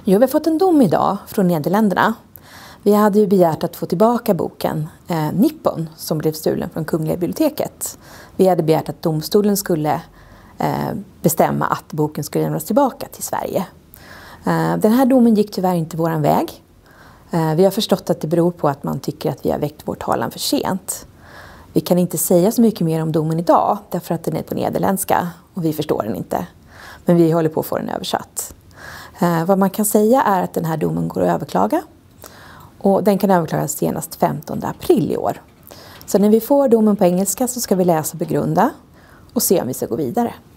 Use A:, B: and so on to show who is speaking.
A: Jo, vi har fått en dom idag från Nederländerna. Vi hade ju begärt att få tillbaka boken Nippon som blev stulen från Kungliga biblioteket. Vi hade begärt att domstolen skulle bestämma att boken skulle lämnas tillbaka till Sverige. Den här domen gick tyvärr inte våran väg. Vi har förstått att det beror på att man tycker att vi har väckt vår talan för sent. Vi kan inte säga så mycket mer om domen idag därför att den är på nederländska och vi förstår den inte. Men vi håller på att få den översatt. Vad man kan säga är att den här domen går att överklaga. Och den kan överklagas senast 15 april i år. Så när vi får domen på engelska så ska vi läsa och begrunda och se om vi ska gå vidare.